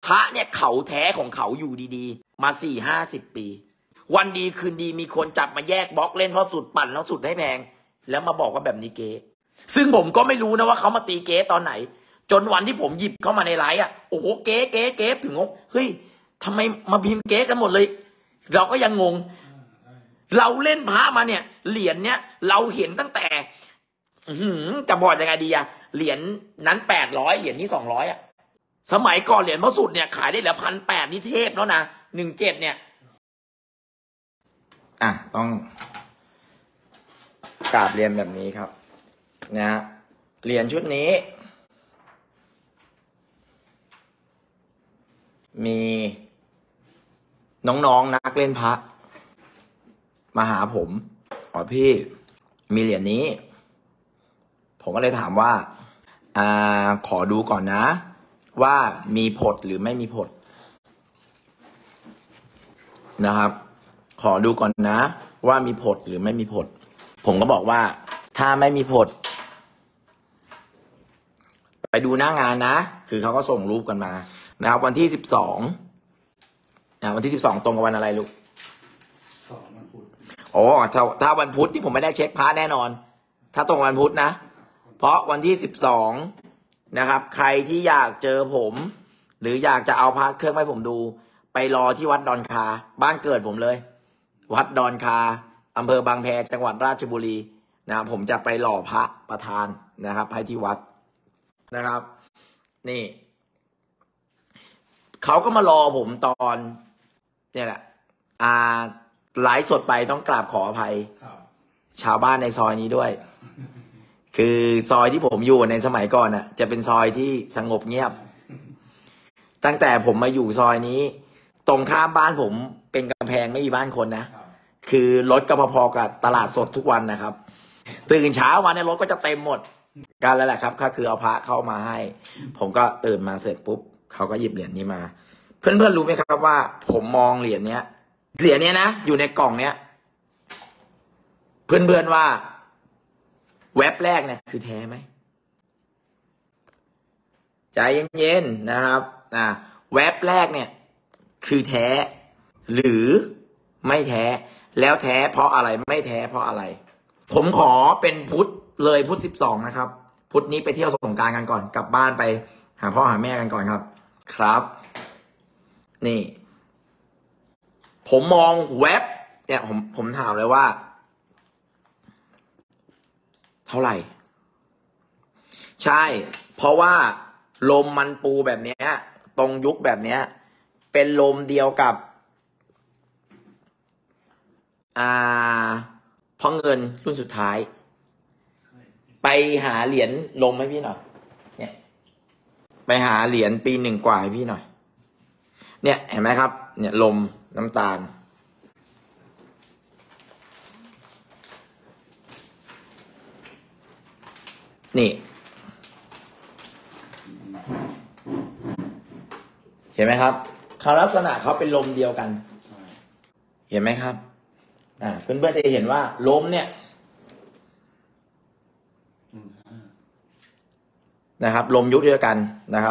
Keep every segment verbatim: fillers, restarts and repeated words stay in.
พระเนี่ยเขาแท้ของเขาอยู่ดีๆมาสี่ห้าสิบปีวันดีคืนดีมีคนจับมาแยกบล็อกเล่นเพราะสุดปั่นแล้วสุดให้แพงแล้วมาบอกว่าแบบนี้เก๊ซึ่งผมก็ไม่รู้นะว่าเขามาตีเก๊ตอนไหนจนวันที่ผมหยิบเข้ามาในไลฟ์อ่ะโอ้โหเก๊เก๊เก๊ถึงงงเฮ้ยทำไมมาพิมพ์เก๊กันหมดเลยเราก็ยังงงเราเล่นพระมาเนี่ยเหรียญเนี้ยเราเห็นตั้งแต่จะบอกยังไงดีอะเหรียญนั้นแปดร้อยเหรียญนี้สองร้อยอะสมัยก่อนเหรียญพระสุดเนี่ยขายได้เหลือพันแปดนี่เทพแล้วนะหนึ่งเจ็ดเนี่ยอ่ะต้องกราบเรียนแบบนี้ครับนะฮะเหรียญชุดนี้มีน้องๆ นักเล่นพระมาหาผมอ๋อพี่มีเหรียญนี้ผมก็เลยถามว่าอ่าขอดูก่อนนะว่ามีผดหรือไม่มีผดนะครับขอดูก่อนนะว่ามีผดหรือไม่มีผดผมก็บอกว่าถ้าไม่มีผดไปดูหน้างานนะคือเขาก็ส่งรูปกันมานะครับวันที่สิบสองนะวันที่สิบสองตรงกับวันอะไรลูกวันพุธโอ้ถ้าถ้าวันพุธที่ผมไม่ได้เช็คพระแน่นอนถ้าตรงวันพุธนะเพราะวันที่สิบสองนะครับใครที่อยากเจอผมหรืออยากจะเอาพระเครื่องให้ผมดูไปรอที่วัดดอนคาบ้านเกิดผมเลยวัดดอนคาอำเภอบางแพจังหวัดราชบุรีนะผมจะไปหล่อพระประธานนะครับให้ที่วัดนะครับนี่เขาก็มารอผมตอนเนี่ยแหละอ่าไลฟ์สดไปต้องกราบขออภัยชาวบ้านในซอยนี้ด้วยคือซอยที่ผมอยู่ในสมัยก่อนน่ะจะเป็นซอยที่สงบเงียบตั้งแต่ผมมาอยู่ซอยนี้ตรงข้ามบ้านผมเป็นกำแพงไม่มีบ้านคนนะคือรถก็พอๆกับตลาดสดทุกวันนะครับตื่นเช้ามาเนี่ยรถก็จะเต็มหมดกันแล้วแหละครับก็คือเอาพระเข้ามาให้ผมก็ตื่นมาเสร็จปุ๊บเขาก็หยิบเหรียญนี้มาเพื่อนๆรู้ไหมครับว่าผมมองเหรียญเนี้ยเหรียญเนี้ยนะอยู่ในกล่องเนี้ยเพื่อนๆว่าเว็บแรกเนี่ยคือแท้ไหมใจเย็นๆนะครับอ่าเว็บแรกเนี่ยคือแท้หรือไม่แท้แล้วแท้เพราะอะไรไม่แท้เพราะอะไรผมขอเป็นพุทธเลยพุทธสิบสองนะครับพุทธนี้ไปเที่ยวสงกรานต์กันก่อนกลับบ้านไปหาพ่อหาแม่กันก่อนครับครับนี่ผมมองเว็บเนี่ยผมผมถามเลยว่าเท่าไหร่ใช่เพราะว่าลมมันปูแบบเนี้ยตรงยุคแบบเนี้ยเป็นลมเดียวกับอ่าพ่อเงินรุ่นสุดท้ายไปหาเหรียญลมให้พี่หน่อยเนี่ยไปหาเหรียญปีหนึ่งกว่าให้พี่หน่อยเนี่ยเห็นไหมครับเนี่ยลมน้ำตาลนี่เห็นไหมครับเขาลักษณะเขาเป็นลมเดียวกันเห็นไหมครับอ่าเพื่อนๆจะเห็นว่าลมเนี่ยนะครับลมยุคเดียวกันนะครับ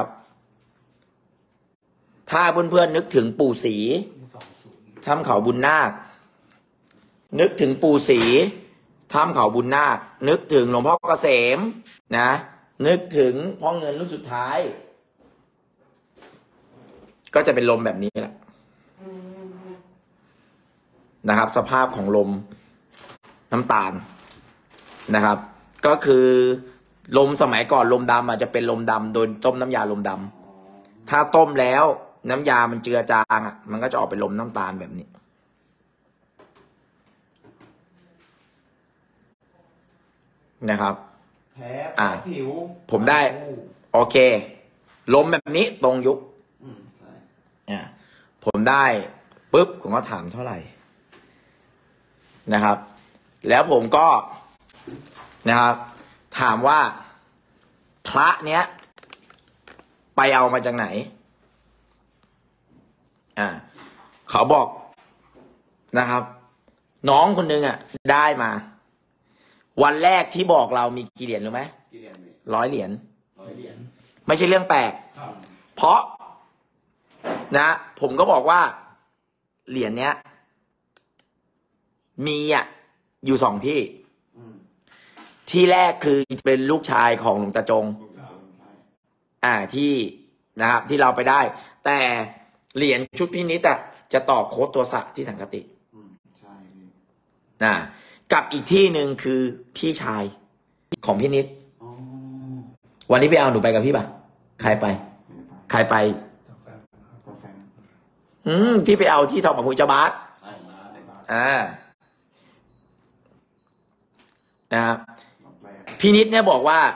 ถ้าเพื่อนๆนึกถึงปู่ศรีถ้ำเขาบุญนาคนึกถึงปู่ศรีถ้ำเขาบุญนาคนึกถึงหลวงพ่อเกษมนะนึกถึงพ่อเงินรุ่นสุดท้ายก็จะเป็นลมแบบนี้แหละนะครับสภาพของลมน้ำตาลนะครับก็คือลมสมัยก่อนลมดำอาจจะเป็นลมดำโดยต้มน้ำยาลมดำถ้าต้มแล้วน้ำยามันเจือจางอ่ะมันก็จะออกเป็นลมน้ำตาลแบบนี้นะครับแพ้อ่าผิวผมได้โอเคลมแบบนี้ตรงยุคอ่าผมได้ปุ๊บผมก็ถามเท่าไหร่นะครับแล้วผมก็นะครับถามว่าพระเนี้ยไปเอามาจากไหนอ่าเขาบอกนะครับน้องคนนึงอ่ะได้มาวันแรกที่บอกเรามีกี่เหรียญรู้ไหมร้อยเหรียญไม่ใช่เรื่องแปลกเพราะนะ ผมก็บอกว่าเหรียญเนี้ยมีอ่ะอยู่สองที่ที่แรกคือเป็นลูกชายของหลวงตาจงอ่าที่นะครับที่เราไปได้ แต่เหรียญชุดพินิจอ่ะจะต่อโค้ดตัวสะที่สังกตินะกับอีกที่หนึ่งคือพี่ชายของพินิจวันนี้ไปเอาหนูไปกับพี่ป่ะใครไปใครไปอืมที่ไปเอาที่ทองมาคุยเจ้าบาสอ่านะครับพี่นิดเนี่ยบอกว่า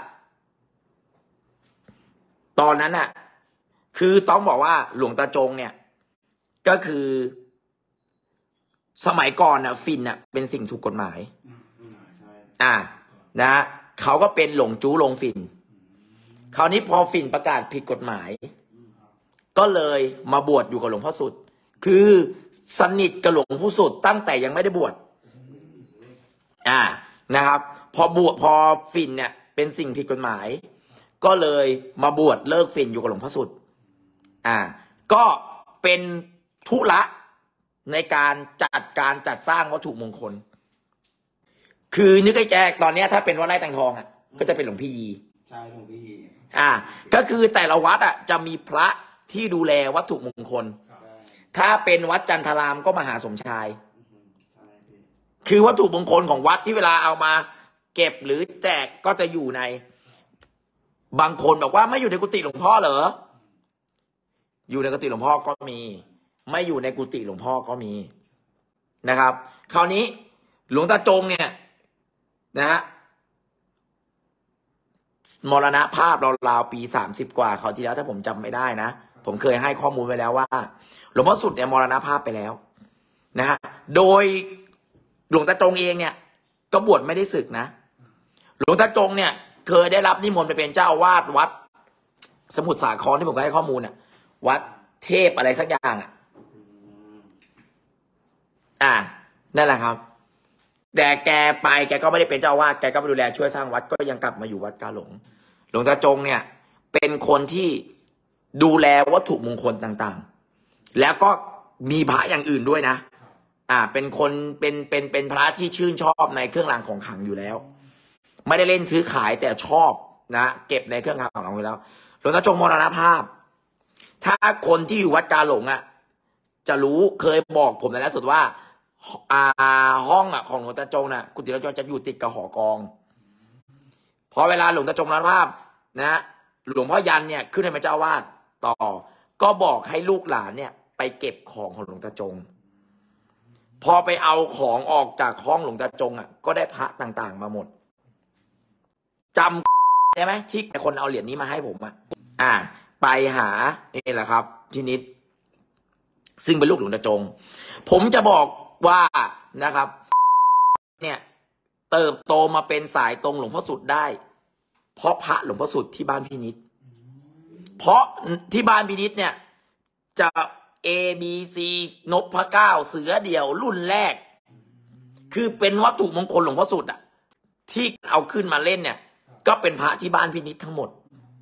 ตอนนั้นน่ะคือต้องบอกว่าหลวงตาจงเนี่ยก็คือสมัยก่อนน่ะฟินน่ะเป็นสิ่งถูกกฎหมายอ่านะเขาก็เป็นหลงจู้ลงฟินคราวนี้พอฟินประกาศผิดกฎหมายก็เลยมาบวชอยู่กับหลวงพ่อสุดคือสนิทกับหลวงพ่อสุดตั้งแต่ยังไม่ได้บวชอ่านะครับพอบวชพอฟินเนี่ยเป็นสิ่งผิดกฎหมายก็เลยมาบวชเลิกฟินอยู่กับหลวงพ่อสุดอ่าก็เป็นธุระในการจัดการจัดสร้างวัตถุมงคลคือนึกให้แกตอนนี้ถ้าเป็นวัดไร่แตงทองอ่ะก็จะเป็นหลวงพี่ยีใช่หลวงพี่ยีอ่าก็คือแต่ละวัดอ่ะจะมีพระที่ดูแลวัตถุมงคลถ้าเป็นวัดจันทรามก็มหาสมชายคือวัตถุมงคลของวัดที่เวลาเอามาเก็บหรือแจกก็จะอยู่ในบางคนบอกว่าไม่อยู่ในกุฏิหลวงพ่อเหรออยู่ในกุฏิหลวงพ่อก็มีไม่อยู่ในกุฏิหลวงพ่อก็มีนะครับคราวนี้หลวงตาจงเนี่ยนะฮะมรณภาพราวๆปีสามสิบกว่าคราวที่แล้วถ้าผมจำไม่ได้นะผมเคยให้ข้อมูลไว้แล้วว่าหลวงพ่อสุดเนี่ยมรณภาพไปแล้วนะฮะโดยหลวงตาจงเองเนี่ยก็บวชไม่ได้ศึกนะหลวงตาจงเนี่ยเคยได้รับนิมนต์ไปเป็นเจ้าอาวาสวัดสมุทรสาครที่ผมก็ให้ข้อมูลน่ะวัดเทพอะไรสักอย่างอ่ะอ่านั่นแหละครับแต่แกไปแกก็ไม่ได้เป็นเจ้าอาวาสแกก็ไปดูแลช่วยสร้างวัดก็ยังกลับมาอยู่วัดกาหลงหลวงตาจงเนี่ยเป็นคนที่ดูแลวัตถุมงคลต่างๆแล้วก็มีพระอย่างอื่นด้วยนะอ่าเป็นคนเป็นเป็นเป็นพระที่ชื่นชอบในเครื่องรางของขลังอยู่แล้วไม่ได้เล่นซื้อขายแต่ชอบนะเก็บในเครื่องรางของขลังอยู่แล้วหลวงตาจงมรณภาพถ้าคนที่อยู่วัดกาหลงอ่ะจะรู้เคยบอกผมในล่าสุดว่าอ่าห้องอ่ะของหลวงตาจงน่ะกุฏิหลวงตาจงจะอยู่ติดกับหอกองพอเวลาหลวงตาจงมรณภาพนะหลวงพ่อยันเนี่ยขึ้นเป็นเจ้าวาดต่อก็บอกให้ลูกหลานเนี่ยไปเก็บของของหลวงตาจงพอไปเอาของออกจากห้องหลวงตาจงอ่ะก็ได้พระต่างๆมาหมดจำได้ไหมที่คนเอาเหรียญนี้มาให้ผมอ่ะอ่าไปหานี่แหละครับที่นิดซึ่งเป็นลูกหลวงตาจงผมจะบอกว่านะครับเนี่ยเติบโตมาเป็นสายตรงหลวงพ่อสุดได้เพราะพระหลวงพ่อสุดที่บ้านพี่นิดเพราะที่บ้านพี่นิดเนี่ยจะ A B C นพเก้าเสือเดี่ยวรุ่นแรกคือเป็นวัตถุมงคลหลวงพ่อสุดอ่ะที่เอาขึ้นมาเล่นเนี่ยก็เป็นพระที่บ้านพี่นิดทั้งหมด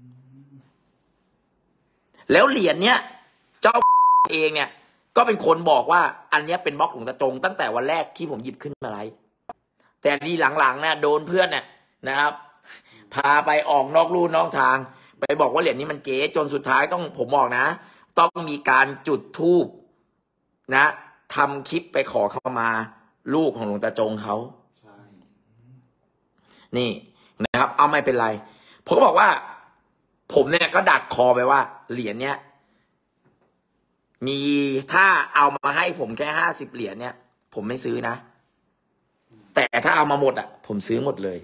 แล้วเหรียญเนี้ยเจ้าเองเนี่ยก็เป็นคนบอกว่าอันนี้เป็นบล็อกหลวงตาจงตั้งแต่วันแรกที่ผมหยิบขึ้นมาไลฟ์แต่ดีหลังๆเนี่ยโดนเพื่อนเนี่ยนะครับพาไปออกนอกลู่นอกทางไปบอกว่าเหรียญนี้มันเก๋จนสุดท้ายต้องผมบอกนะต้องมีการจุดธูปนะทำคลิปไปขอเข้ามาลูกของหลวงตาจงเขานี่นะครับเอาไม่เป็นไรผมก็บอกว่าผมเนี่ยก็ดักคอไปว่าเหรียญเนี้ยมีถ้าเอามาให้ผมแค่ห้าสิบเหรียญเนี่ยผมไม่ซื้อนะแต่ถ้าเอามาหมดอ่ะผมซื้อหมดเลย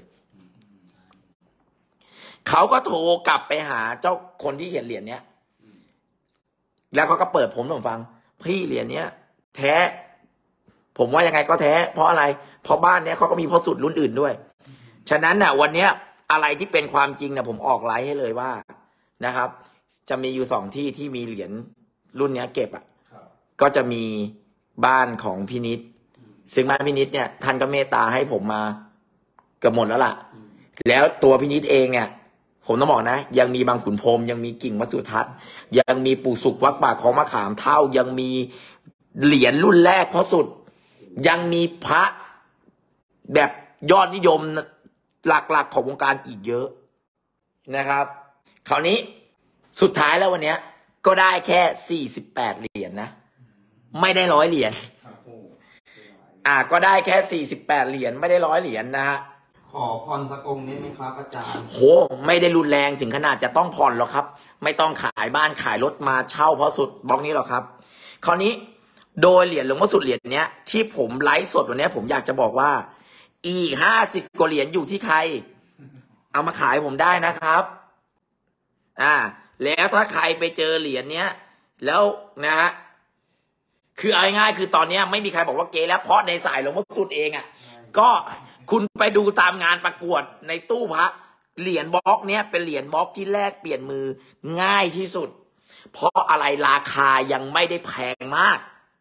เขาก็โทรกลับไปหาเจ้าคนที่เห็นเหรียญเนี้ยแล้วเขาก็เปิดผมให้ผมฟังพี่เหรียญเนี้ยแท้ผมว่ายังไงก็แท้เพราะอะไรเพราะบ้านเนี้ยเขาก็มีพ่อสุดรุ่นอื่นด้วยฉะนั้นน่ะวันเนี้ยอะไรที่เป็นความจริงนะผมออกไลฟ์ให้เลยว่านะครับจะมีอยู่สองที่ที่มีเหรียญรุ่นเนี้ยเก็บอ่ะก็จะมีบ้านของพินิจซึ่งบ้านพินิจเนี่ยท่านก็เมตตาให้ผมมาเกือบหมดแล้วล่ะแล้วตัวพินิจเองเนี่ยผมต้องบอกนะยังมีบางขุนพรหมยังมีกิ่งวัดสุทัศน์ยังมีปู่สุขวัดป่าของมะขามเท่ายังมีเหรียญรุ่นแรกพระสุดยังมีพระแบบยอดนิยมหลักๆของวงการอีกเยอะนะครับ คราวนี้สุดท้ายแล้ววันนี้ก็ได้แค่สี่สิบแปดเหรียญ นะไม่ได้ร้อยเหรียญอ่าก็ได้แค่สี่สิบแปดเหรียญไม่ได้ร้อยเหรียญนะฮะขอผ่อนสักองค์ได้ไหมครับอาจารย์โหไม่ได้รุนแรงถึงขนาดจะต้องผ่อนหรอกครับ ไม่ต้องขายบ้านขายรถมาเช่าเพราะสุดบล็อกนี้หรอกครับคราวนี้โดยเหรียญหลวงพ่อสุดเหรียญเนี้ยที่ผมไลฟ์สดวันนี้ผมอยากจะบอกว่าอีกห้าสิบกว่าเหรียญอยู่ที่ใครเอามาขายผมได้นะครับอ่าแล้วถ้าใครไปเจอเหรียญเนี้ยแล้วนะฮะคือเอาง่ายๆคือตอนนี้ไม่มีใครบอกว่าเก๊แล้วเพราะในสายหลวงพ่อสุดเองอ่ะก็คุณไปดูตามงานประกวดในตู้พระเหรียญบล็อกเนี้ยเป็นเหรียญบล็อกที่แลกเปลี่ยนมือง่ายที่สุดเพราะอะไรราคายังไม่ได้แพงมาก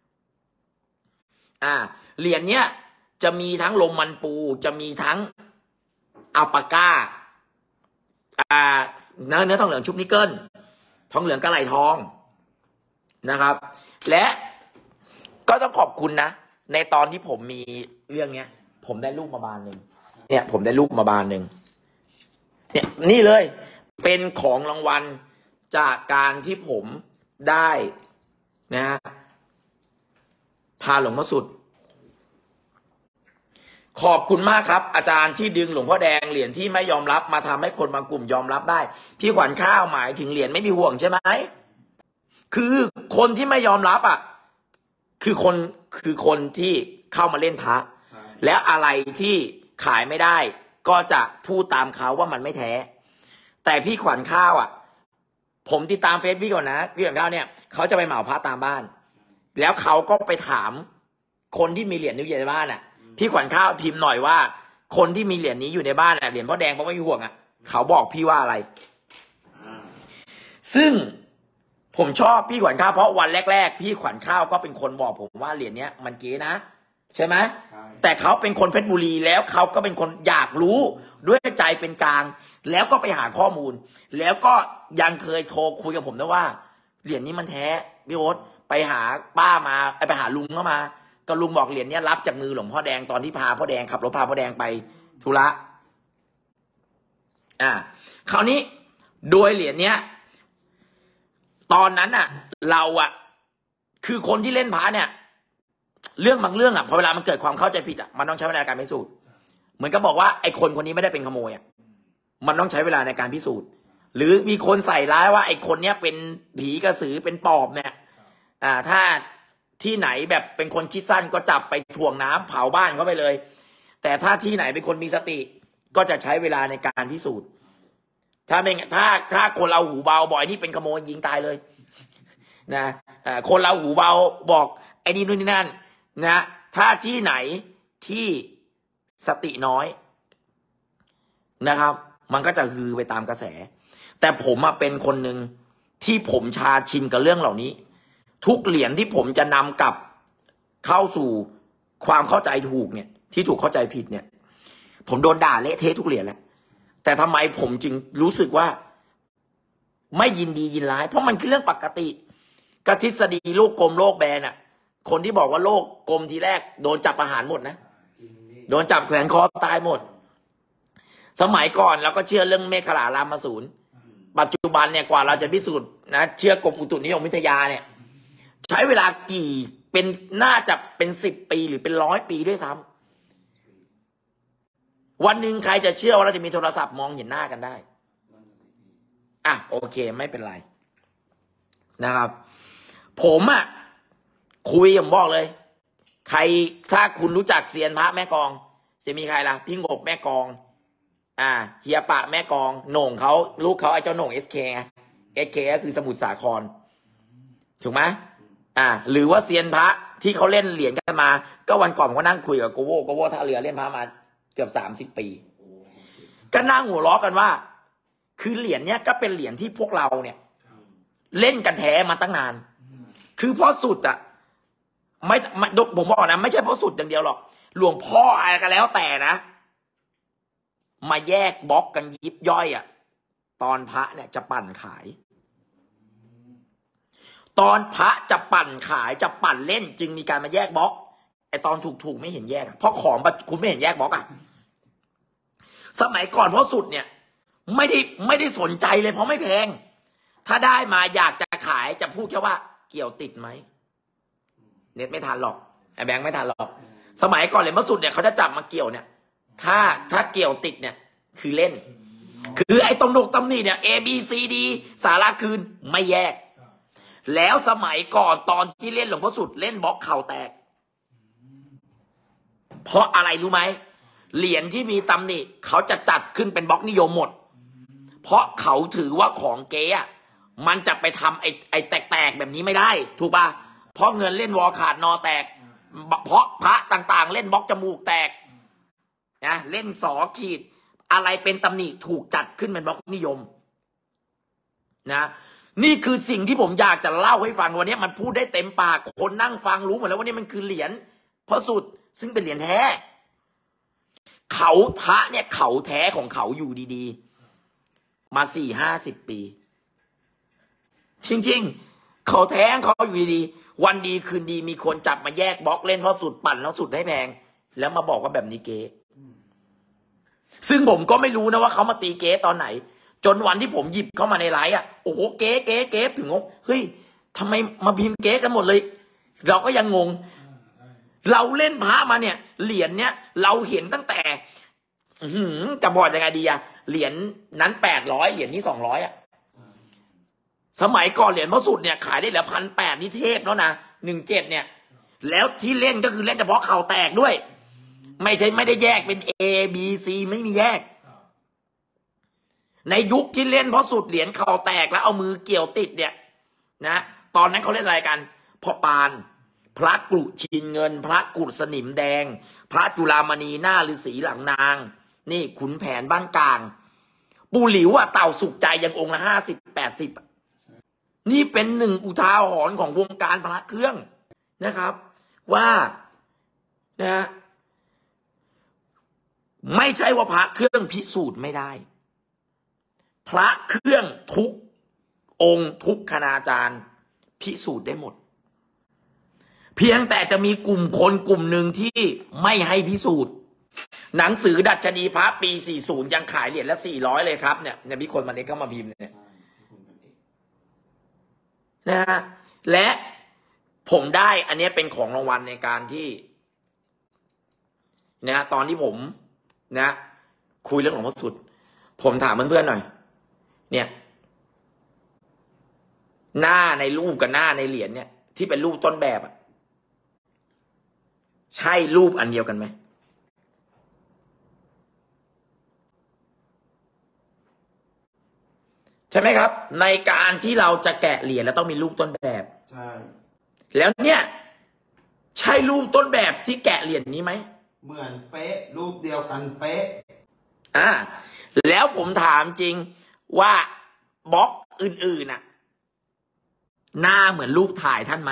อ่าเหรียญเนี้ยจะมีทั้งลมมันปูจะมีทั้งอัลปาก้าอ่าเนื้อเนื้อทองเหลืองชุบนิกเกิลทองเหลืองกระไหลทองนะครับและก็ต้องขอบคุณนะในตอนที่ผมมีเรื่องเนี้ยผมได้ลูกมาบานหนึ่งเนี่ยผมได้ลูกมาบานหนึ่งเนี่ยนี่เลยเป็นของรางวัลจากการที่ผมได้นะฮะพาหลวงพ่อสุดขอบคุณมากครับอาจารย์ที่ดึงหลวงพ่อแดงเหรียญที่ไม่ยอมรับมาทำให้คนบางกลุ่มยอมรับได้พี่ขวัญข้าวหมายถึงเหรียญไม่มีห่วงใช่ไหมคือคนที่ไม่ยอมรับอ่ะคือคนคือคนที่เข้ามาเล่นพระแล้วอะไรที่ขายไม่ได้ก็จะพูดตามเขาว่ามันไม่แท้แต่พี่ขวัญข้าวอ่ะผมติดตามเฟซพี่ก่อนนะพี่ขวัญข้าวเนี่ยเขาจะไปเหมาพระตามบ้านแล้วเขาก็ไปถามคนที่มีเหรียญนี้อยู่ในบ้านอ่ะพี่ขวัญข้าวพิมพ์หน่อยว่าคนที่มีเหรียญนี้อยู่ในบ้านอ่ะเหรียญพ่อแดงเพราะไม่มีห่วงอ่ะเขาบอกพี่ว่าอะไรซึ่งผมชอบพี่ขวัญข้าวเพราะวันแรกๆพี่ขวัญข้าวก็เป็นคนบอกผมว่าเหรียญเนี้ยมันเก๋นะใช่ไหมแต่เขาเป็นคนเพชรบุรีแล้วเขาก็เป็นคนอยากรู้ด้วยใจเป็นกลางแล้วก็ไปหาข้อมูลแล้วก็ยังเคยโทรคุยกับผมนะว่าเหรียญนี้มันแท้พี่โอ๊ตไปหาป้ามาไปหาลุงเข้ามาก็ลุงบอกเหรียญนี้รับจากมือหลวงพ่อแดงตอนที่พาพ่อแดงขับรถพาพ่อแดงไปธุระอ่าคราวนี้โดยเหรียญเนี้ยตอนนั้นอ่ะเราอ่ะคือคนที่เล่นพระเนี่ยเรื่องบางเรื่องอ่ะพอเวลามันเกิดความเข้าใจผิดอ่ะมันต้องใช้เวลาในการพิสูจน์เหมือนกับบอกว่าไอ้คนคนนี้ไม่ได้เป็นขโมยอ่ะมันต้องใช้เวลาในการพิสูจน์หรือมีคนใส่ร้ายว่าไอ้คนเนี้ยเป็นผีกระสือเป็นปอบเนี่ยอ่าถ้าที่ไหนแบบเป็นคนคิดสั้นก็จับไปถ่วงน้ำเผาบ้านเขาไปเลยแต่ถ้าที่ไหนเป็นคนมีสติก็จะใช้เวลาในการพิสูจน์ถ้าไม่ถ้าถ้าคนเราหูเบาบ่อยนี่เป็นขโมยยิงตายเลยนะอ่าคนเราหูเบาบอกไอ้นี่นู่นนี่นั่นนะถ้าที่ไหนที่สติน้อยนะครับมันก็จะฮือไปตามกระแสแต่ผมมาเป็นคนหนึ่งที่ผมชาชินกับเรื่องเหล่านี้ทุกเหรียญที่ผมจะนำกลับเข้าสู่ความเข้าใจถูกเนี่ยที่ถูกเข้าใจผิดเนี่ยผมโดนด่าเละเทะทุกเหรียญแล้วแต่ทำไมผมจึงรู้สึกว่าไม่ยินดียินร้ายเพราะมันคือเรื่องปกติกทฤษฎีโลกกลมโลกแบนอ่ะคนที่บอกว่าโลกกลมทีแรกโดนจับประหารหมดนะโดนจับแขวนคอตายหมดสมัยก่อนเราก็เชื่อเรื่องเมฆขลารามาสูรปัจจุบันเนี่ยกว่าเราจะพิสูจน์นะเชื่อกรมอุตุนิยมวิทยาเนี่ยใช้เวลากี่เป็นน่าจะเป็นสิบปีหรือเป็นร้อยปีด้วยซ้ำวันหนึ่งใครจะเชื่อว่าเราจะมีโทรศัพท์มองเห็นหน้ากันได้อ่ะโอเคไม่เป็นไรนะครับผมอ่ะคุยผมบอกเลยใครถ้าคุณรู้จักเซียนพระแม่กองจะมีใครล่ะพี่งบแม่กองอ่าเฮียปะแม่กองโหน่งเขาลูกเขาไอ้เจ้าโหน่งเอสเคไงเอสเคก็คือสมุทรสาครถูกไหมอ่าหรือว่าเซียนพระที่เขาเล่นเหรียญกันมาก็วันก่อนเขานั่งคุยกับโกโวโกโวท่าเรือเล่นพระมาเกือบสามสิบปีก็นั่งหัวล้อกันว่าคือเหรียญเนี้ยก็เป็นเหรียญที่พวกเราเนี่ยเล่นกันแท้มาตั้งนานคือพ่อสุดอ่ะไม่ไม่ผมบอกนะไม่ใช่พ่อสุดอย่างเดียวหรอกหลวงพ่ออะไรก็แล้วแต่นะมาแยกบล็อกกันยิบย่อยอ่ะตอนพระเนี่ยจะปั่นขาย ตอนพระจะปั่นขายจะปั่นเล่นจึงมีการมาแยกบล็อกไอตอนถูกๆไม่เห็นแยกเพราะของคุณไม่เห็นแยกบล็อกอะสมัยก่อนเพราะสุดเนี่ยไม่ได้ไม่ได้สนใจเลยเพราะไม่แพงถ้าได้มาอยากจะขายจะพูดแค่ว่าเกี่ยวติดไหมเน็ตไม่ทันหรอกไอแบงค์ไม่ทันหรอกสมัยก่อนเลยเพราะสุดเนี่ยเขาจะจับมาเกี่ยวเนี่ยถ้าถ้าเกี่ยวติดเนี่ยคือเล่นคือไอ้ตรงดกตำหนิเนี่ย A B C D สาระคืนไม่แยกแล้วสมัยก่อนตอนที่เล่นหลวงพ่อสุดเล่นบล็อกเข่าแตกเพราะอะไรรู้ไหมเหรียญที่มีตำหนิเขาจะจัดขึ้นเป็นบล็อกนิยมหมดเพราะเขาถือว่าของเก๊อะมันจะไปทำไอ้ไอ้แตกๆแบบนี้ไม่ได้ถูกป่ะเพราะเงินเล่นวอขาดนอแตกเพราะพระต่างๆเล่นบล็อกจมูกแตกนะเล่นสอขีดอะไรเป็นตำหนิถูกจัดขึ้นเป็นบล็อกนิยมนะนี่คือสิ่งที่ผมอยากจะเล่าให้ฟังวันนี้มันพูดได้เต็มปากคนนั่งฟังรู้หมดแล้วว่านี่มันคือเหรียญพระสุดซึ่งเป็นเหรียญแท้เขาพระเนี่ยเขาแท้ของเขาอยู่ดีๆมาสี่ห้าสิบปีจริงๆเขาแท้ของเขาอยู่ดีๆวันดีคืนดีมีคนจับมาแยกบล็อกเล่นพระสุดปั่นแล้วสุดให้แพงแล้วมาบอกว่าแบบนี้เก๊ซึ่งผมก็ไม่รู้นะว่าเขามาตีเก๊ตอนไหนจนวันที่ผมหยิบเข้ามาในไลฟ์อ่ะโอ้โหเก๊เก๊เก๊ถึงงงเฮ้ยทำไมมาพิมพ์เก๊กันหมดเลยเราก็ยังงงเราเล่นพระมาเนี่ยเหรียญเนี้ยเราเห็นตั้งแต่จะบอกยังไงดีอะเหรียญนั้นแปดร้อยเหรียญนี้สองร้อยอะสมัยก่อนเหรียญพระสุดเนี่ยขายได้เหลือพันแปดนี่เทพแล้วนะหนึ่งเจ็ดเนี่ยแล้วที่เล่นก็คือเล่นเฉพาะเข่าแตกด้วยไม่ใช่ไม่ได้แยกเป็น A B C ไม่มีแยกในยุคที่เล่นเพราะสุดเหรียญเข่าแตกแล้วเอามือเกี่ยวติดเนี่ยนะตอนนั้นเขาเล่นอะไรกันพ่อปานพระกรุชินเงินพระกุสนิมแดงพระจุฬามณีหน้าฤาษีหลังนางนี่ขุนแผนบ้านกลางปูหลิวอะเต่าสุขใจยังองค์ละห้าสิบแปดสิบนี่เป็นหนึ่งอุทาหรณ์ของวงการพระเครื่องนะครับว่านะไม่ใช่ว่าพระเครื่องพิสูจน์ไม่ได้พระเครื่องทุกองค์ทุกคณาจารย์พิสูจน์ได้หมดเพียงแต่จะมีกลุ่มคนกลุ่มหนึ่งที่ไม่ให้พิสูจน์หนังสือดัชนีพระปีสี่สิบยังขายเหรียญละสี่ร้อยเลยครับเนี่ยเนี่ยมีคนมาเน็ตเข้ามาพิมพ์เนี่ยนะฮะและผมได้อันนี้เป็นของรางวัลในการที่นะตอนที่ผมนะคุยเรื่องของพระสุดผมถามเพื่อนๆหน่อยเนี่ยหน้าในรูปกับหน้าในเหรียญเนี่ยที่เป็นรูปต้นแบบอะใช่รูปอันเดียวกันไหมใช่ไหมครับในการที่เราจะแกะเหรียญแล้วต้องมีรูปต้นแบบใช่แล้วเนี่ยใช่รูปต้นแบบที่แกะเหรียญนี้ไหมเหมือนเป๊ะรูปเดียวกันเป๊ะอ่าแล้วผมถามจริงว่าบล็อกอื่นๆน่ะหน้าเหมือนรูปถ่ายท่านไหม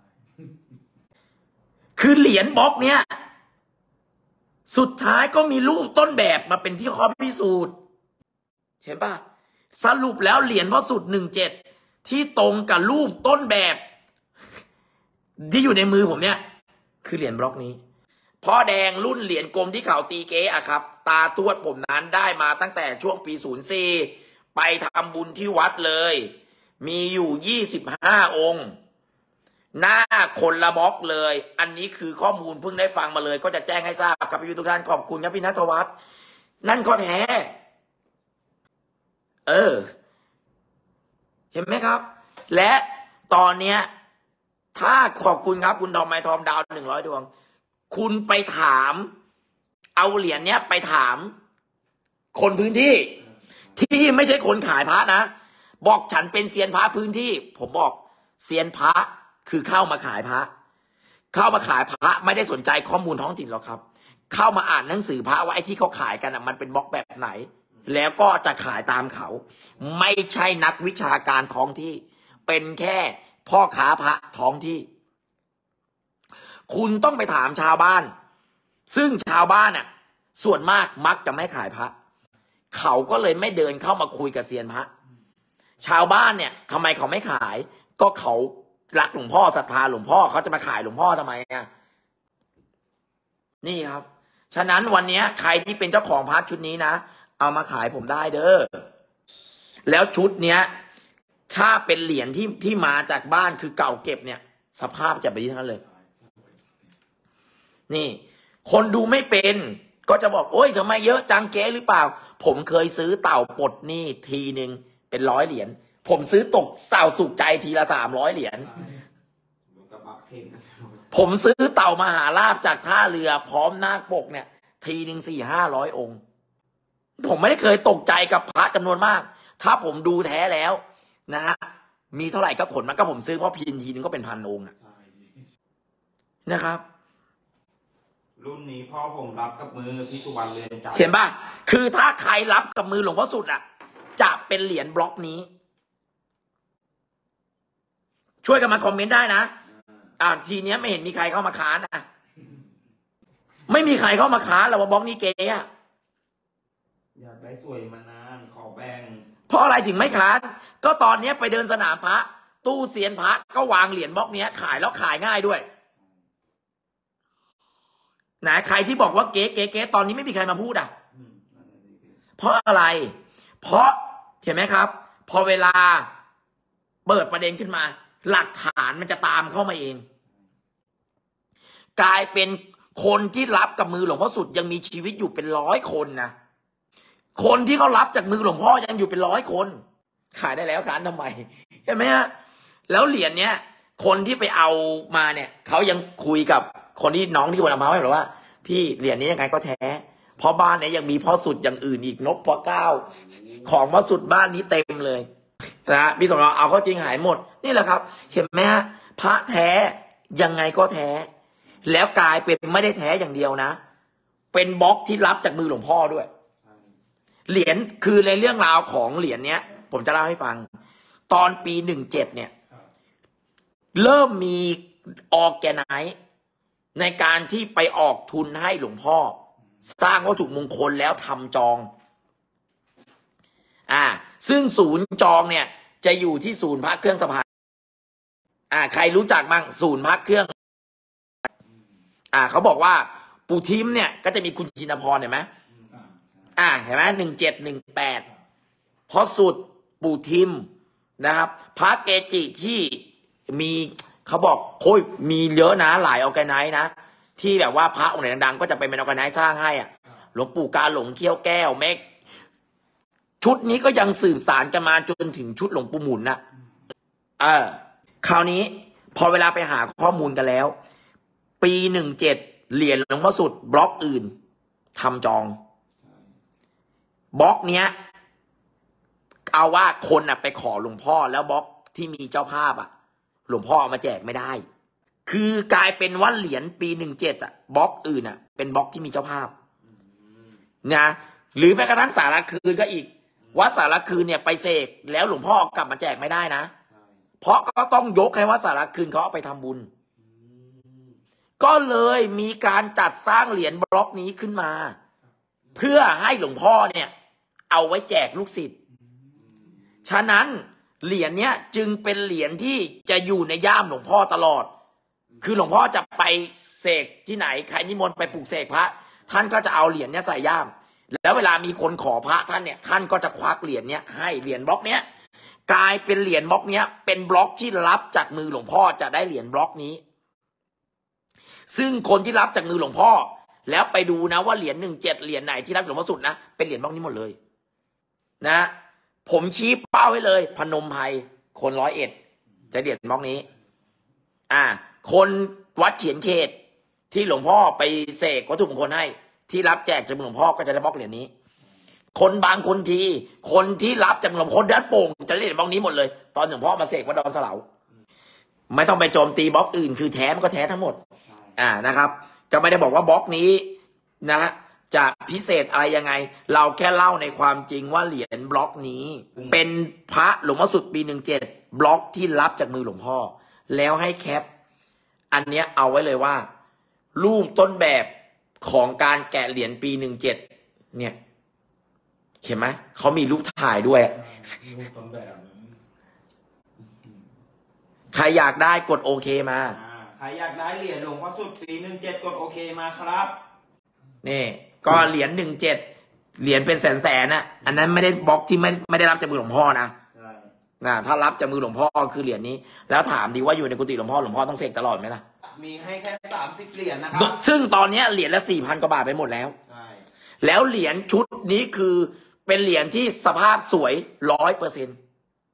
คือเหรียญบล็อกเนี้ยสุดท้ายก็มีรูปต้นแบบมาเป็นที่ข้อพิสูจน์เห็นป่ะสรุปแล้วเหรียญพระสุดหนึ่งเจ็ดที่ตรงกับรูปต้นแบบที่อยู่ในมือผมเนี่ยคือเหรียญบล็อกนี้พ่อแดงรุ่นเหรียญกลมที่เขาตีเก๊อะครับตาทวดผมนั้นได้มาตั้งแต่ช่วงปีศูนย์สี่ไปทำบุญที่วัดเลยมีอยู่ยี่สิบห้าองค์หน้าคนละบล็อกเลยอันนี้คือข้อมูลเพิ่งได้ฟังมาเลยก็จะแจ้งให้ทราบครับพี่ทุกท่านขอบคุณครับพี่ณัฐวัฒน์นั่นก็แท้เออเห็นไหมครับและตอนเนี้ยถ้าขอบคุณครับคุณดอมไม้ทอมดาวหนึ่งร้อยดวงคุณไปถามเอาเหรียญเนี้ยไปถามคนพื้นที่ที่ไม่ใช่คนขายพระนะบอกฉันเป็นเซียนพระพื้นที่ผมบอกเซียนพระคือเข้ามาขายพระเข้ามาขายพระไม่ได้สนใจข้อมูลท้องถิ่นหรอกครับเข้ามาอ่านหนังสือพระว่าไอ้ที่เขาขายกันอ่ะมันเป็นบล็อกแบบไหนแล้วก็จะขายตามเขาไม่ใช่นักวิชาการท้องที่เป็นแค่พ่อค้าพระท้องที่คุณต้องไปถามชาวบ้านซึ่งชาวบ้านอ่ะส่วนมากมักจะไม่ขายพระเขาก็เลยไม่เดินเข้ามาคุยกับเซียนพระชาวบ้านเนี่ยทำไมเขาไม่ขาย ก็เขารักหลวงพ่อศรัทธาหลวงพ่อเขาจะมาขายหลวงพ่อทำไมอ่ะนี่ครับฉะนั้นวันนี้ใครที่เป็นเจ้าของพระชุดนี้นะเอามาขายผมได้เด้อแล้วชุดเนี้ยถ้าเป็นเหรียญที่ที่มาจากบ้านคือเก่าเก็บเนี่ยสภาพจะแบบนี้ทั้งนั้นเลยนี่คนดูไม่เป็นก็จะบอกโอ้ยทำไมเยอะจังเก๊หรือเปล่าผมเคยซื้อเต่าปลดหนี้ทีหนึ่งเป็นร้อยเหรียญผมซื้อตกเต่าสุขใจทีละสามร้อยเหรียญผมซื้อเต่ามหาราชจากท่าเรือพร้อมนาคปกเนี่ยทีหนึ่งสี่ห้าร้อยองค์ผมไม่ได้เคยตกใจกับพระจำนวนมากถ้าผมดูแท้แล้วนะฮะมีเท่าไหร่ก็ขนมันก็ผมซื้อเพราะพินทีนึงก็เป็นพันองค์นะครับรุ่นนี้พ่อผมรับกับมือพี่สุวรรณเรือนจำเห็นป่ะคือถ้าใครรับกับมือหลวงพ่อสุดอ่ะจะเป็นเหรียญบล็อกนี้ช่วยกันมาคอมเมนต์ได้นะอ่าทีเนี้ยไม่เห็นมีใครเข้ามาค้านอ่ะไม่มีใครเข้ามาค้านหรอกว่าบล็อกนี้เก๋อะอยากได้สวยมานานขอแบ่งเพราะอะไรถึงไม่ค้านก็ตอนนี้ไปเดินสนามพระตู้เซียนพระก็วางเหรียญบล็อกเนี้ยขายแล้วขายง่ายด้วยนะใครที่บอกว่าเก๋เก๋เก๋ตอนนี้ไม่มีใครมาพูดอ่ะเพราะอะไรเพราะเห็นไหมครับพอเวลาเปิดประเด็นขึ้นมาหลักฐานมันจะตามเข้ามาเองกลายเป็นคนที่รับกับมือหลวงพ่อสุดยังมีชีวิตอยู่เป็นร้อยคนนะคนที่เขารับจากมือหลวงพ่อยังอยู่เป็นร้อยคนขายได้แล้วขายทำไมเห็นไหมฮะแล้วเหรียญเนี้ยคนที่ไปเอามาเนี่ยเขายังคุยกับคนที่น้องที่วันมาให้บอกว่าพี่เหรียญนี้ยังไงก็แท้เพราะบ้านเนี้ยยังมีพ่อสุดอย่างอื่นอีกนพพ่อเก้าของพ่อสุดบ้านนี้เต็มเลยนะพี่สมเราเอาเข้าจริงหายหมดนี่แหละครับเห็นไหมฮะพระแท้ยังไงก็แท้แล้วกลายเป็นไม่ได้แท้อย่างเดียวนะเป็นบล็อกที่รับจากมือหลวงพ่อด้วยเหรียญคือในเรื่องราวของเหรียญเนี้ยผมจะเล่าให้ฟังตอนปีหนึ่งเจ็ดเนี่ยเริ่มมีออร์แกไนซ์ในการที่ไปออกทุนให้หลวงพ่อสร้างวัตถุมงคลแล้วทำจองอ่าซึ่งศูนย์จองเนี่ยจะอยู่ที่ศูนย์พระเครื่องสะพานอ่าใครรู้จักบ้างศูนย์พระเครื่องอ่าเขาบอกว่าปู่ทิมเนี่ยก็จะมีคุณจินพรเห็นไหมอ่าเห็นไหมหนึ่งเจ็ดหนึ่งแปดพอสุดปู่ทิมนะครับพระเกจิที่มีเขาบอกโอ้ยมีเยอะนะหลายออร์แกไนซ์นะที่แบบว่าพระองค์ไหนดังๆก็จะไปเป็นออร์แกไนซ์สร้างให้อ่ะหลวงปู่กาหลงเขี้ยวแก้วเมกชุดนี้ก็ยังสืบสารกันมาจนถึงชุดหลวงปู่หมุนนะเออคราวนี้พอเวลาไปหาข้อมูลกันแล้วปีหนึ่งเจ็ดเหรียญหลวงพ่อสุดบล็อกอื่นทำจองบล็อกเนี้ยเอาว่าคนอ่ะไปขอหลวงพ่อแล้วบล็อกที่มีเจ้าภาพอ่ะหลวงพ่อเอามาแจกไม่ได้คือกลายเป็นว่าเหรียญปีหนึ่งเจ็ดอ่ะบล็อกอื่นอ่ะเป็นบล็อกที่มีเจ้าภาพนะหรือแม้กระทั่งสารคืนก็อีกวัดสารคืนเนี่ยไปเสกแล้วหลวงพ่อกลับมาแจกไม่ได้นะเพราะก็ต้องยกให้วัดสารคืนเขาเอาไปทำบุญก็เลยมีการจัดสร้างเหรียญบล็อกนี้ขึ้นมาเพื่อให้หลวงพ่อเนี่ยเอาไว้แจกลูกศิษย์ฉะนั้นเหรียญเนี้ยจึงเป็นเหรียญที่จะอยู่ในย่ามหลวงพ่อตลอดคือหลวงพ่อจะไปเสกที่ไหนใครนิมนต์ไปปลูกเสกพระท่านก็จะเอาเหรียญเนี้ยใส่ย่ามแล้วเวลามีคนขอพระท่านเนี่ยท่านก็จะควักเหรียญเนี้ยให้เหรียญบล็อกเนี้ยกลายเป็นเหรียญบล็อกเนี้ยเป็นบล็อกที่รับจากมือหลวงพ่อจะได้เหรียญบล็อกนี้ซึ่งคนที่รับจากมือหลวงพ่อแล้วไปดูนะว่าเหรียญหนึ่งเจ็ดเหรียญไหนที่รับหลวงพ่อสุดนะเป็นเหรียญบล็อกนี้หมดเลยนะผมชี้เป้าให้เลยพนมไพรคนร้อยเอ็ดจะเหรียญบล็อกนี้อ่าคนวัดเขียนเขตที่หลวงพ่อไปเสกวัตถุมงคลให้ที่รับแจกจากมือหลวงพ่อก็จะได้บล็อกเหรียญนี้คนบางคนทีคนที่รับจากหลวงพ่อด้านโป่งจะได้เหรียญบล็อกนี้หมดเลยตอนหลวงพ่อมาเสกวัดดอนสลาวไม่ต้องไปโจมตีบล็อกอื่นคือแท้มันก็แท้ทั้งหมดอ่านะครับก็ไม่ได้บอกว่าบล็อกนี้นะจะพิเศษอะไรยังไงเราแค่เล่าในความจริงว่าเหรียญบล็อกนี้เป็นพระหลวงพ่อสุดปีหนึ่งเจ็ดบล็อกที่รับจากมือหลวงพ่อแล้วให้แคปอันเนี้ยเอาไว้เลยว่ารูปต้นแบบของการแกะเหรียญปีหนึ่งเจ็ดเนี่ยเห็นไหมเขามีรูปถ่ายด้วยรูปต้นแบบใครอยากได้กดโอเคมาอ่าใครอยากได้เหรียญหลวงพ่อสุดปีหนึ่งเจ็ดกดโอเคมาครับนี่ก็เหรียญหนึ่งเจ็ดเหรียญเป็นแสนแสนน่ะอันนั้นไม่ได้บล็อกที่ไม่ไม่ได้รับจากมือหลวงพ่อนะใช่นะถ้ารับจากมือหลวงพ่อคือเหรียญนี้ แล้วถามดีว่าอยู่ในกุฏิหลวงพ่อหลวงพ่อต้องเสกตลอดไหมล่ะมีให้แค่สามสิบเหรียญนะครับซึ่งตอนนี้เหรียญละสี่พันกว่าบาทไปหมดแล้วใช่แล้วเหรียญชุดนี้คือเป็นเหรียญที่สภาพสวยร้อยเปอร์เซ็นต์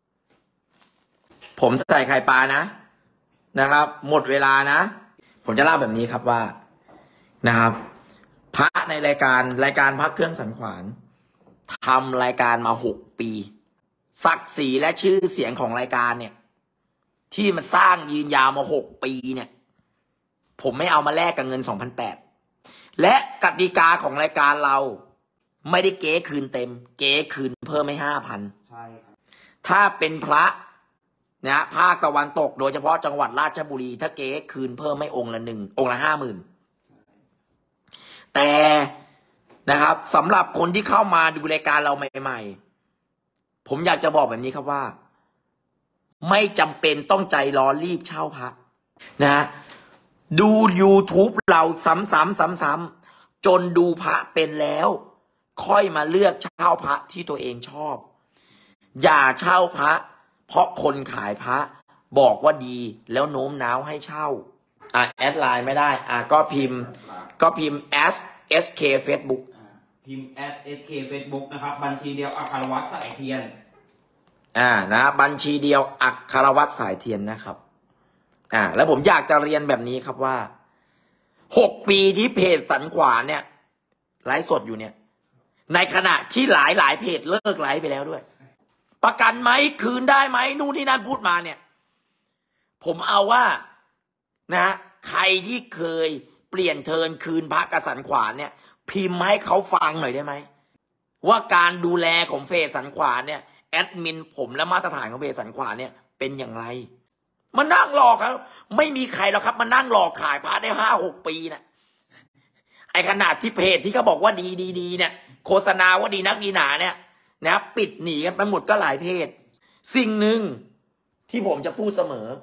ผมใส่ไข่ปลานะนะครับ หมดเวลานะ ผมจะเล่าแบบนี้ครับว่านะครับ พระในรายการรายการพระเครื่องสันขวานทำรายการมาหกปีศักดิ์ศรีและชื่อเสียงของรายการเนี่ย ที่มันสร้างยืนยาวมาหกปีเนี่ย ผมไม่เอามาแลกกับเงินสองพันแปดและกติกาของรายการเราไม่ได้เก๊คืนเต็ม เก๊คืนเพิ่มให้ห้าพันใช่ครับถ้าเป็นพระนะภาคตะวันตกโดยเฉพาะจังหวัดราชบุรี ถ้าเก๊คืนเพิ่มให้องค์ละหนึ่งองค์ละห้าหมื่นแต่นะครับสำหรับคนที่เข้ามาดูรายการเราใหม่ๆผมอยากจะบอกแบบนี้ครับว่า ไม่จำเป็นต้องใจร้อนรีบเช่าพระนะฮะดู YouTube เราซ้ำๆซ้ำๆจนดูพระเป็นแล้ว ค่อยมาเลือกเช่าพระที่ตัวเองชอบ อย่าเช่าพระเพราะคนขายพระบอกว่าดีแล้วโน้มน้าวให้เช่าอ่ะแอดไลน์ไม่ได้อ่ะก็พิมพ์ก็พิมพ์ s s k Facebook อ่าพิมพ์ แอท เอส เค Facebook นะครับ บัญชีเดียวอัครวัตรสายเทียนอ่านะบัญชีเดียวอัครวัตรสายเทียนนะครับอ่าแล้วผมอยากจะเรียนแบบนี้ครับว่าหกปีที่เพจสันขวานเนี่ยไลฟ์สดอยู่เนี่ยในขณะที่หลายหลายเพจเลิกไลฟ์ไปแล้วด้วยประกันไหมคืนได้ไหมนู่นนี่นั่นพูดมาเนี่ยผมเอาว่านะใครที่เคยเปลี่ยนเทิร์นคืนพระกสันขวานเนี่ยพิมพ์ให้เขาฟังหน่อยได้ไหมว่าการดูแลของเพจสันขวานเนี่ยแอดมินผมและมาตรฐานของเพจสันขวานเนี่ยเป็นอย่างไรมานั่งหลอกครับไม่มีใครหรอกครับมานั่งหลอกขายพระได้ห้าหกปีนะไอขนาดที่เพจที่เขาบอกว่าดีดีดีเนี่ยโฆษณาว่าดีนักดีหนาเนี่ยนะปิดหนีกันไปหมดก็หลายเพจสิ่งหนึ่งที่ผมจะพูดเสมอ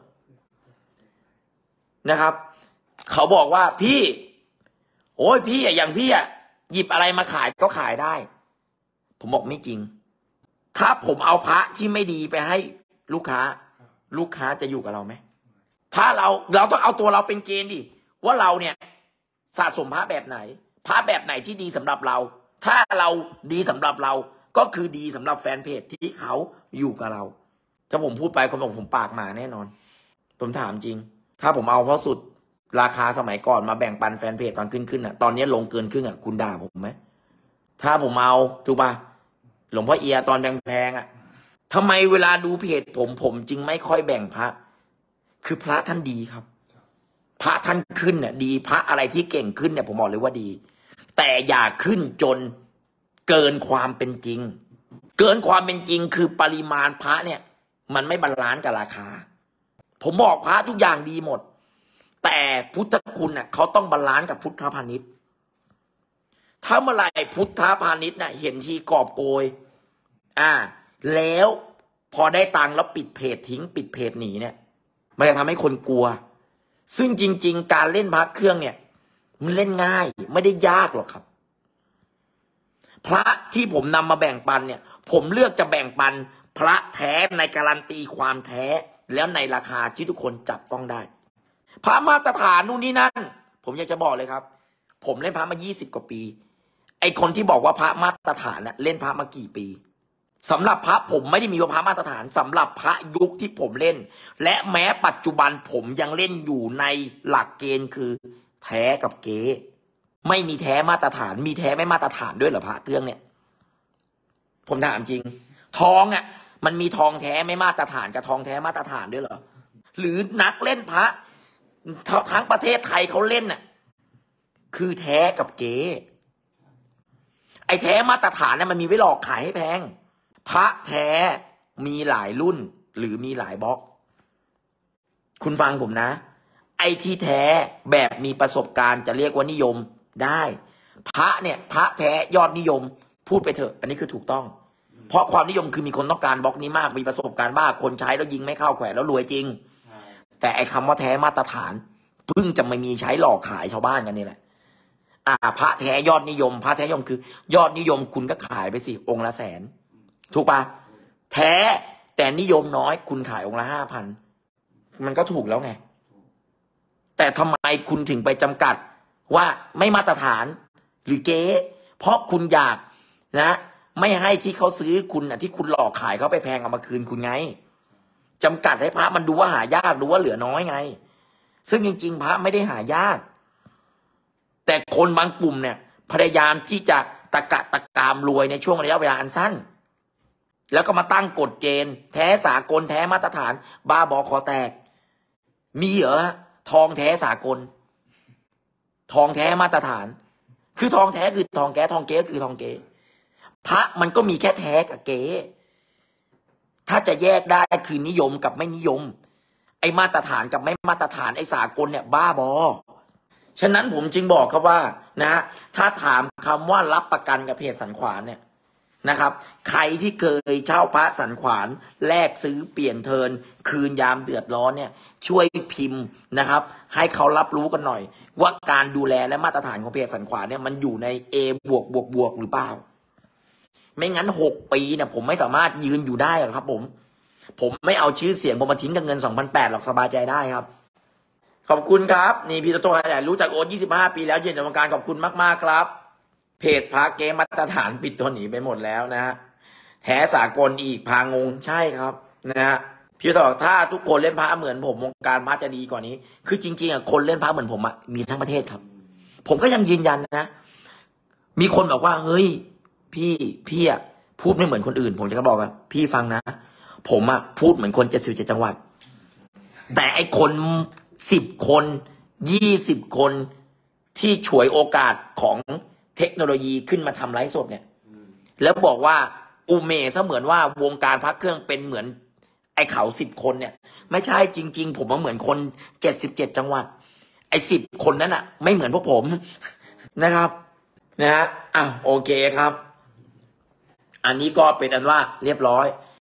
นะครับ เขาบอกว่าพี่โอ้ยพี่อะอย่างพี่อะหยิบอะไรมาขายก็ขายได้ผมบอกไม่จริงถ้าผมเอาพระที่ไม่ดีไปให้ลูกค้าลูกค้าจะอยู่กับเราไหมถ้าเราเราต้องเอาตัวเราเป็นเกณฑ์ดิว่าเราเนี่ยสะสมพระแบบไหนพระแบบไหนที่ดีสำหรับเราถ้าเราดีสำหรับเราก็คือดีสำหรับแฟนเพจที่เขาอยู่กับเราถ้าผมพูดไปคนบอกผมปากหมาแน่นอนผมถามจริงถ้าผมเอาเพราะสุดราคาสมัยก่อนมาแบ่งปันแฟนเพจตอนขึ้นขึ้นอ่ะตอนนี้ลงเกินครึ่งอ่ะคุณด่าผมไหมถ้าผมเอาถูกป่ะหลวงพ่อเอียตอนแพงๆอ่ะทำไมเวลาดูเพจผมผมจึงไม่ค่อยแบ่งพระคือพระท่านดีครับพระท่านขึ้นเนี่ยดีพระอะไรที่เก่งขึ้นเนี่ยผมบอกเลยว่าดีแต่อย่าขึ้นจนเกินความเป็นจริงเกินความเป็นจริงคือปริมาณพระเนี่ยมันไม่บาลานซ์กับราคาผมบอกพระทุกอย่างดีหมดแต่พุทธคุณเน่ะเขาต้องบาลานซ์กับพุทธพาณิชย์ถ้าเมื่อไหร่พุทธพาณิชย์น่ะเห็นทีกอบโกยอ่าแล้วพอได้ตังค์แล้วปิดเพจทิ้งปิดเพจหนีเนี่ยมันจะทำให้คนกลัวซึ่งจริงๆการเล่นพระเครื่องเนี่ยมันเล่นง่ายไม่ได้ยากหรอกครับพระที่ผมนำมาแบ่งปันเนี่ยผมเลือกจะแบ่งปันพระแท้ในการันตีความแท้แล้วในราคาที่ทุกคนจับต้องได้พระมาตรฐานนู่นนี่นั่นผมอยากจะบอกเลยครับผมเล่นพระมายี่สิบกว่าปีไอคนที่บอกว่าพระมาตรฐานน่ะเล่นพระมากี่ปีสำหรับพระผมไม่ได้มีว่าพระมาตรฐานสำหรับพระยุคที่ผมเล่นและแม้ปัจจุบันผมยังเล่นอยู่ในหลักเกณฑ์คือแท้กับเก๊ไม่มีแท้มาตรฐานมีแท้ไม่มาตรฐานด้วยเหรอพระเครื่องเนี่ยผมถามจริงทองอ่ะมันมีทองแท้ไม่มาตรฐานกับทองแท้มาตรฐานด้วยเหรอหรือนักเล่นพระทั้งประเทศไทยเขาเล่นน่ะคือแท้กับเก๊ไอ้แท้มาตรฐานเนี่ยมันมีไว้หลอกขายให้แพงพระแท้มีหลายรุ่นหรือมีหลายบล็อกคุณฟังผมนะไอ้ที่แท้แบบมีประสบการณ์จะเรียกว่านิยมได้พระเนี่ยพระแท้ยอดนิยมพูดไปเถอะอันนี้คือถูกต้อง เพราะความนิยมคือมีคนต้องการบล็อกนี้มากมีประสบการณ์บ้างคนใช้แล้วยิงไม่เข้าแขวนแล้วรวยจริงแต่ไอ้คำว่าแท้มาตรฐานเพิ่งจะไม่มีใช้หลอกขายชาวบ้านกันนี่แหละอ่าพระแท้ยอดนิยมพระแท้ยอดคือยอดนิยมคุณก็ขายไปสิองค์ละแสนถูกปะแท้แต่นิยมน้อยคุณขายองค์ละห้าพันมันก็ถูกแล้วไงแต่ทำไมคุณถึงไปจำกัดว่าไม่มาตรฐานหรือเก๊เพราะคุณอยากนะไม่ให้ที่เขาซื้อคุณอ่ะที่คุณหลอกขายเขาไปแพงเอามาคืนคุณไงจำกัดให้พระมันดูว่าหายากดูว่าเหลือน้อยไงซึ่งจริงๆพระไม่ได้หายากแต่คนบางกลุ่มเนี่ยพยายามที่จะตะกะตะกามรวยในช่วงระยะเวลาอันสั้นแล้วก็มาตั้งกฎเกณฑ์แท้สากลแท้มาตรฐานบ้าบอคอแตกมีเหรอทองแท้สากลทองแท้มาตรฐานคือทองแท้คือทองแก้ทองเก๊คือทองเก๊พระมันก็มีแค่แท้กับเก๊ถ้าจะแยกได้คือนิยมกับไม่นิยมไอ้มาตรฐานกับไม่มาตรฐานไอ้สากลเนี่ยบ้าบอฉะนั้นผมจึงบอกครับว่านะฮะถ้าถามคำว่ารับประกันกับเพจสันขวานเนี่ยนะครับใครที่เคยเช่าพระสันขวานแลกซื้อเปลี่ยนเทิร์นคืนยามเดือดร้อนเนี่ยช่วยพิมพ์นะครับให้เขารับรู้กันหน่อยว่าการดูแลและมาตรฐานของเพจสันขวานเนี่ยมันอยู่ใน A บวกบวกบวกหรือเปล่าไม่งั้นหกปีเนี่ยผมไม่สามารถยืนอยู่ได้หรอกครับผมผมไม่เอาชื่อเสียงผมมาทิ้งกับเงิน สองพันแปดร้อย หรอกสบายใจได้ครับขอบคุณครับนี่พี่โตโต้ใหญ่รู้จักโอ๊ตยี่สิบห้าปีแล้วยืนในวงการขอบคุณมากๆครับเพจพระเก๊มาตรฐานปิดตัวหนีไปหมดแล้วนะฮะแท้สากลอีกพางงใช่ครับนะฮะพี่ต่อถ้าทุกคนเล่นพระเหมือนผมวงการพระจะดีกว่านี้คือจริงๆอ่ะคนเล่นพระเหมือนผมอ่ะมีทั้งประเทศครับผมก็ยังยืนยันนะมีคนบอกว่าเฮ้ยพี่พี่อ่ะพูดไม่เหมือนคนอื่นผมจะก็บอกอ่ะพี่ฟังนะผมอ่ะพูดเหมือนคนเจ็ดสิบเจ็ดจังหวัดแต่ไอคนสิบคนยี่สิบคนที่ฉวยโอกาสของเทคโนโลยีขึ้นมาทำไลฟ์สดเนี่ยแล้วบอกว่าอุเมเสมือนว่าวงการพระเครื่องเป็นเหมือนไอเขาสิบคนเนี่ยไม่ใช่จริงๆผมว่าเหมือนคนเจ็ดสิบเจ็ดจังหวัดไอสิบคนนั้นอ่ะไม่เหมือนพวกผมนะครับนะฮะอ่ะโอเคครับอันนี้ก็เป็นอันว่าเรียบร้อย